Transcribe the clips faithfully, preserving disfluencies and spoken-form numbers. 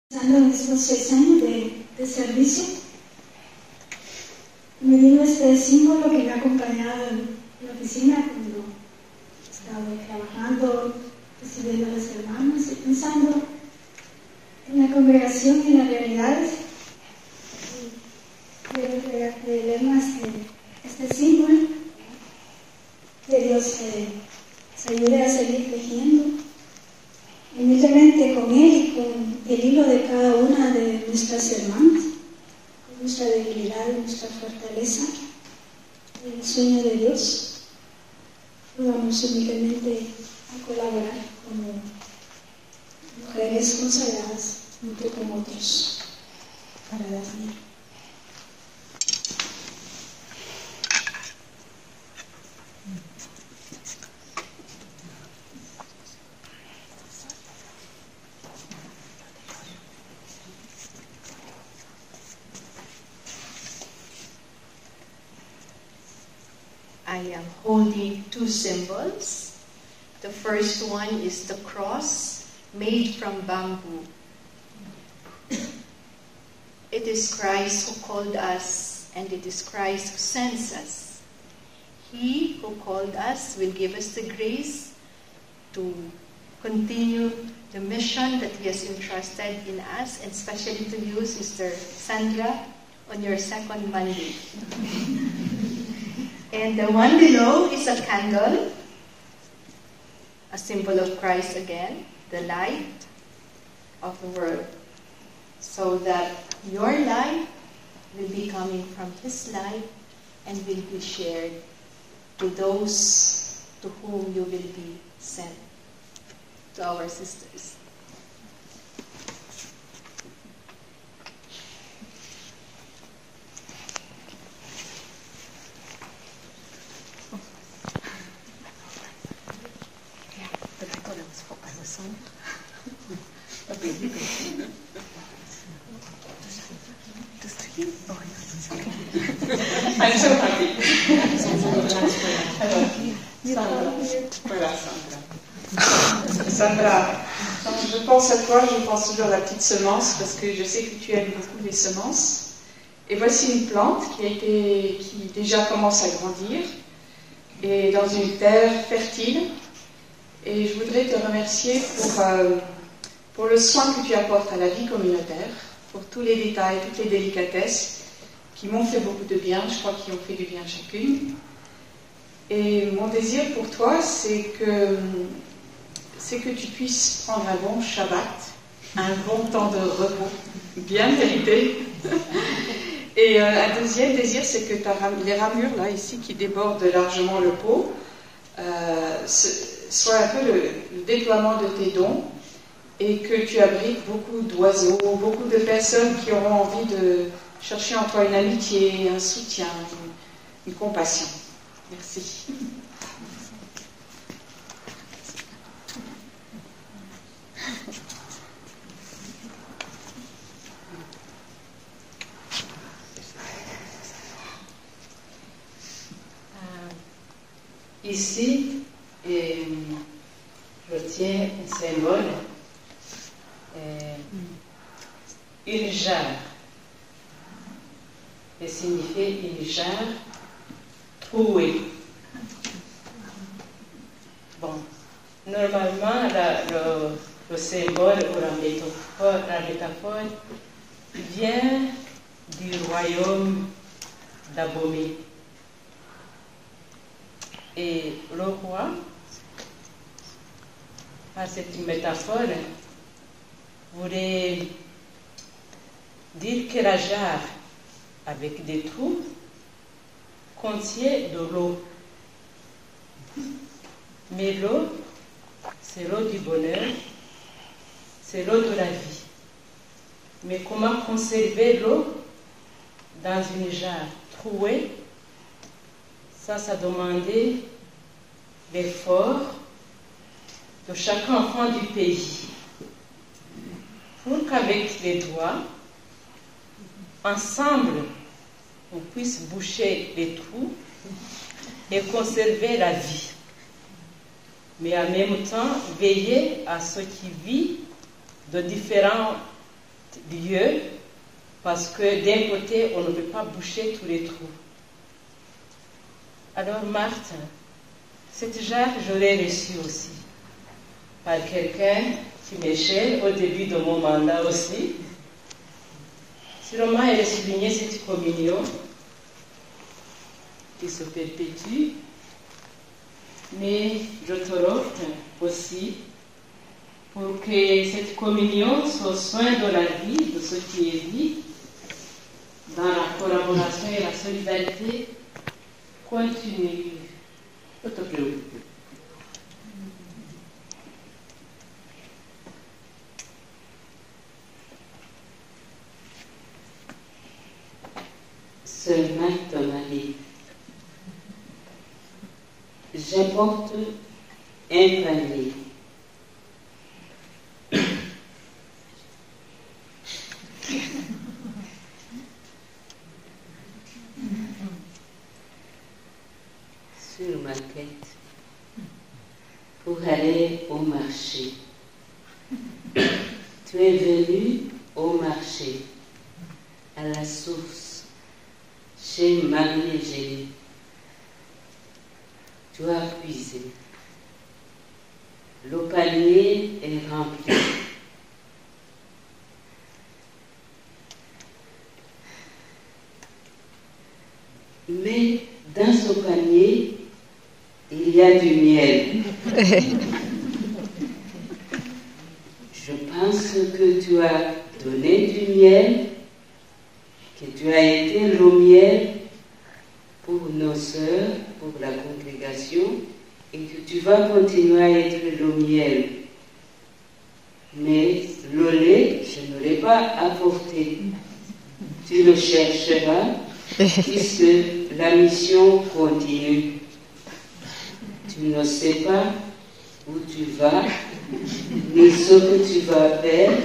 En estos seis años de, de servicio, me vino este símbolo que me ha acompañado en la oficina cuando he estado trabajando, recibiendo a los hermanos y pensando en la congregación y en las realidades. Y quiero leer más este, este símbolo, que Dios eh, se ayude a seguir tejiendo humildemente con Él y con el hilo de cada una de nuestras hermanas, con nuestra debilidad y nuestra fortaleza, el sueño de Dios. Vamos humildemente a colaborar como mujeres consagradas junto con otros para dar vida. I am holding two symbols. The first one is the cross made from bamboo. It is Christ who called us, and it is Christ who sends us. He who called us will give us the grace to continue the mission that He has entrusted in us, and especially to you, Sister Sandra, on your second Monday. And the one below is a candle, a symbol of Christ again, the light of the world, so that your light will be coming from His light and will be shared to those to whom you will be sent, to our sisters. I'm so happy. Voilà, Sandra. Sandra, quand je pense à toi, je pense toujours à la petite semence, parce que je sais que tu aimes beaucoup les semences. Et voici une plante qui, a été, qui déjà commence à grandir, et dans une terre fertile. Et je voudrais te remercier pour, euh, pour le soin que tu apportes à la vie communautaire, pour tous les détails, toutes les délicatesses qui m'ont fait beaucoup de bien, je crois qu'ils ont fait du bien chacune. Et mon désir pour toi, c'est que, c'est que tu puisses prendre un bon Shabbat, un bon temps de repos, bien mérité. Et euh, un deuxième désir, c'est que ta, les ramures, là, ici, qui débordent largement le pot, euh, soient un peu le, le déploiement de tes dons, et que tu abrites beaucoup d'oiseaux, beaucoup de personnes qui auront envie de chercher en toi une amitié, un soutien, une, une compassion. Merci. Euh, ici, euh, je tiens un symbole, euh, une jarre. Et signifie une jarre trouée. Bon, normalement, la, le, le symbole ou la métaphore, la métaphore vient du royaume d'Abomey. Et le roi, par cette métaphore, voulait dire que la jarre avec des trous contient de l'eau. Mais l'eau, c'est l'eau du bonheur, c'est l'eau de la vie. Mais comment conserver l'eau dans une jarre trouée? Ça, ça demandait l'effort de chaque enfant du pays. Pour qu'avec les doigts, ensemble, on puisse boucher les trous et conserver la vie. Mais en même temps, veiller à ce qui vit de différents lieu parce que d'un côté, on ne peut pas boucher tous les trous. Alors Marthe, cette jarre, je l'ai reçue aussi par quelqu'un qui m'est cher au début de mon mandat aussi. Sûrement, elle a souligné cette communion qui se perpétue, mais je te offre aussi pour que cette communion soit soin de la vie, de ce qui est vie, dans la collaboration et la solidarité, continue. Ne te préoccupe pas. Seulement ton mari. J'apporte un panier. Sur ma tête pour aller au marché. Tu es venu au marché, à la source, chez Marie-Égénie. Tu as puisé. Le panier est rempli. Mais dans ce panier, il y a du miel. Je pense que tu as donné du miel, que tu as été le miel pour nos sœurs, pour la congrégation, et que tu vas continuer à être le miel. Mais le lait, je ne l'ai pas apporté. Tu le chercheras, puisque la mission continue. Tu ne sais pas où tu vas, ni ce que tu vas faire.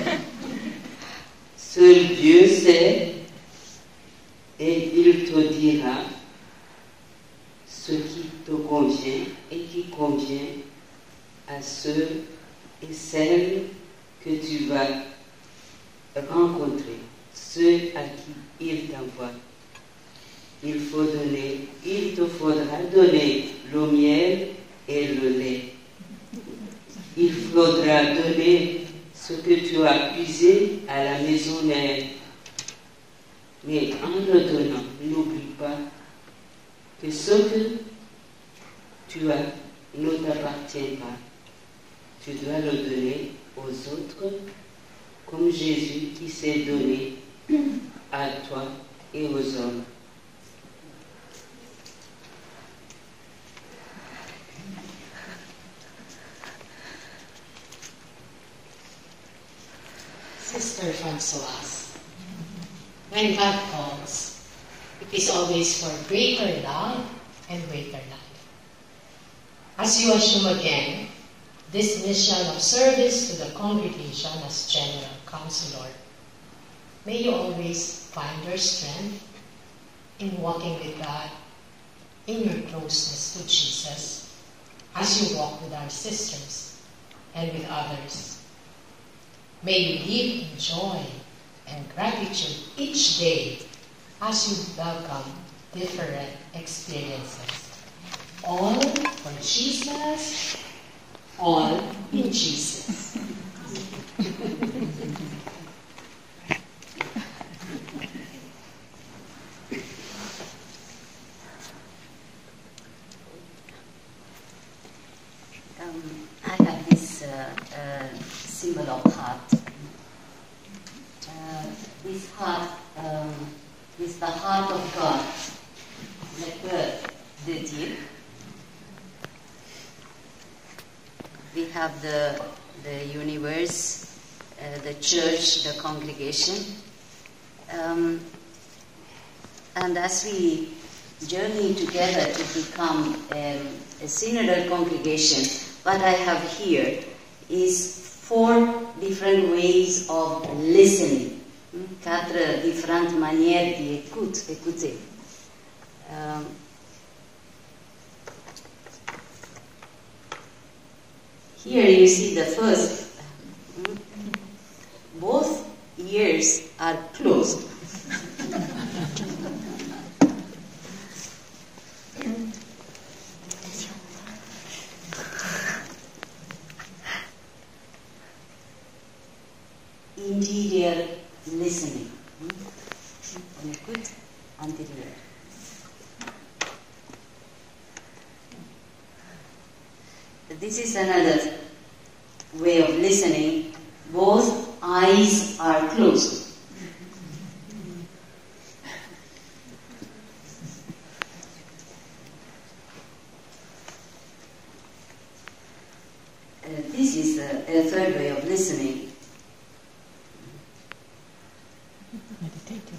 Seul Dieu sait, et il te dira ce qui te convient et qui convient à ceux et celles que tu vas rencontrer, ceux à qui il t'envoie. Il faut donner, il te faudra donner le miel et le lait. Il faudra donner ce que tu as puisé à la maison mère. Mais en le donnant, n'oublie pas que ce que tu as ne t'appartient pas. Tu dois le donner aux autres, comme Jésus qui s'est donné à toi et aux hommes. Sister Francoise, when God calls, it is always for greater love and greater life. As you assume again this mission of service to the congregation as General Counselor, may you always find your strength in walking with God, in your closeness to Jesus, as you walk with our sisters and with others. May you live in joy and gratitude each day as you welcome different experiences. All for Jesus, all in Jesus. Um, I have this uh, uh, symbol of heart. Uh, this heart um, is the heart of God, le cœur de Dieu. We have the the universe, uh, the church, the congregation, um, and as we journey together to become um, a synodal congregation, what I have here is four different ways of listening, quatre différentes manières d'écoute, écouter. Um, here you see the first. Both ears are closed. Interior listening. On écoute intérieure. This is another way of listening. Both eyes are closed. Uh, this is a, a third way of listening. Meditating.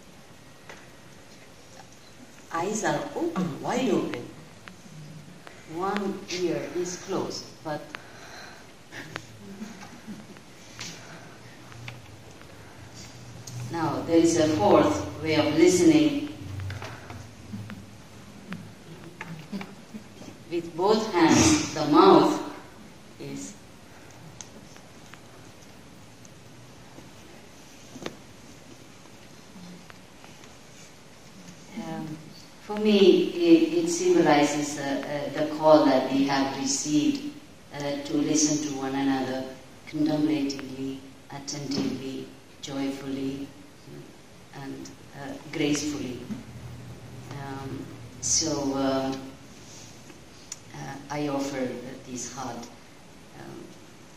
Eyes are open, wide open. One ear is closed, but now there is a fourth way of listening. With both hands, the mouth is um, for me, it, it symbolizes uh, uh, the call that we have received uh, to listen to one another contemplatively, attentively, joyfully, and uh, gracefully. Um, so uh, uh, I offer uh, this heart um,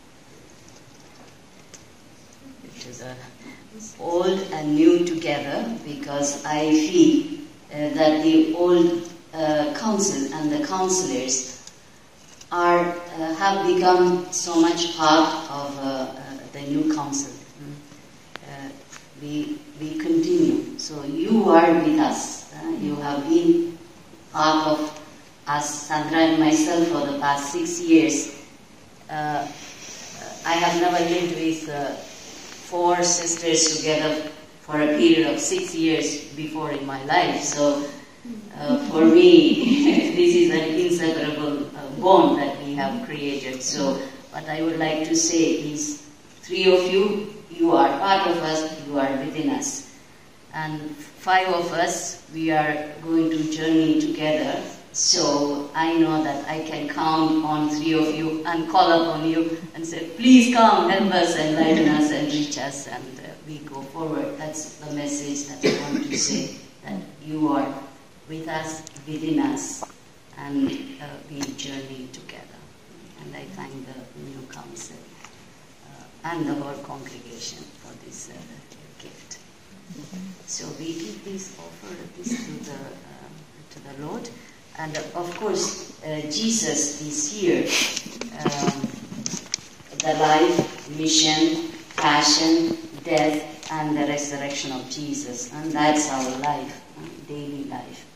to the old and new together, because I feel uh, that the old uh, council and the counselors are uh, have become so much part of uh, uh, the new council. Uh, we we continue. So you are with us. Uh, you have been part of us, Sandra and myself, for the past six years. Uh, I have never lived with uh, four sisters together for a period of six years before in my life. So uh, for me, this is an inseparable uh, bond that we have created. So what I would like to say is, three of you, you are part of us, you are within us. And five of us, we are going to journey together. So I know that I can count on three of you and call upon you and say, please come, help us, enlighten us, and reach us, and uh, we go forward. That's the message that I want to say, that you are with us, within us, and uh, we journey together. And I thank the new council uh, and the whole congregation for this uh, gift. So we give this, offer this to the, uh, to the Lord. And uh, of course, uh, Jesus is here. Um, the life, mission, passion, death, and the resurrection of Jesus. And that's our life, uh, daily life.